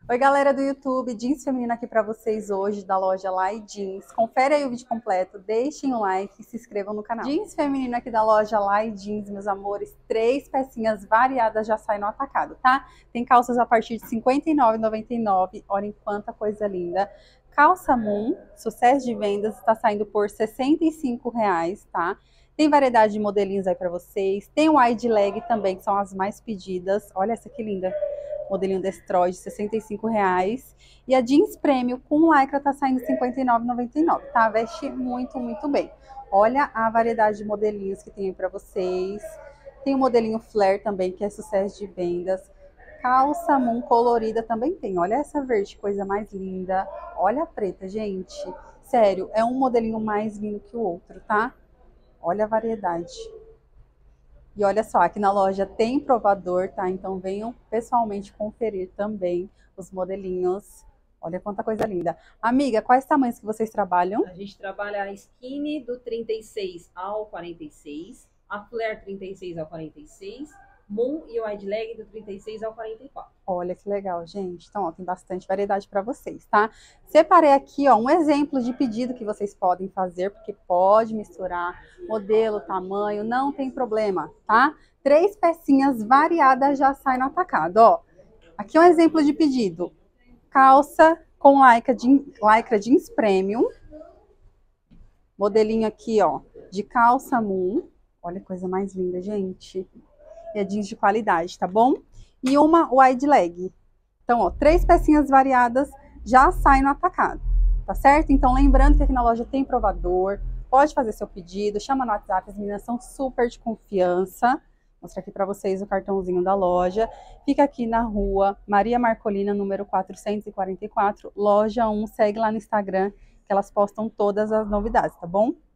Oi, galera do YouTube, jeans feminino aqui para vocês hoje da loja Lai Jeans. Confere aí o vídeo completo, deixem o like e se inscrevam no canal. Jeans feminino aqui da loja Lai Jeans, meus amores, 3 pecinhas variadas já saem no atacado, tá? Tem calças a partir de R$ 59,99, olhem quanta coisa linda. Calça Moon, sucesso de vendas, está saindo por R$ 65,00, tá? Tem variedade de modelinhos aí para vocês. Tem o wide leg também, que são as mais pedidas. Olha essa que linda. Modelinho Destroy de R$ 65,00. E a jeans premium com lycra tá saindo R$ 59,99, tá? Veste muito, muito bem. Olha a variedade de modelinhos que tem aí para vocês. Tem o modelinho flare também, que é sucesso de vendas. Calça Moon colorida também tem. Olha essa verde, coisa mais linda. Olha a preta, gente. Sério, é um modelinho mais lindo que o outro, tá? Olha a variedade. E olha só, aqui na loja tem provador, tá? Então venham pessoalmente conferir também os modelinhos. Olha quanta coisa linda. Amiga, quais tamanhos que vocês trabalham? A gente trabalha a skinny do 36 ao 46, a flare 36 ao 46, moon e o wide leg do 36 ao 44. Olha que legal, gente. Então, ó, tem bastante variedade para vocês, tá? Separei aqui, ó, um exemplo de pedido que vocês podem fazer, porque pode misturar modelo, tamanho, não tem problema, tá? 3 pecinhas variadas já saem no atacado, ó. Aqui é um exemplo de pedido. Calça com lycra jeans premium. Modelinho aqui, ó, de calça Moon. Olha que coisa mais linda, gente. E é jeans de qualidade, tá bom? E uma wide leg. Então, ó, 3 pecinhas variadas já saem no atacado, tá certo? Então, lembrando que aqui na loja tem provador, pode fazer seu pedido, chama no WhatsApp, as meninas são super de confiança. Vou mostrar aqui para vocês o cartãozinho da loja. Fica aqui na rua Maria Marcolina, número 444, loja 1. Segue lá no Instagram, que elas postam todas as novidades, tá bom?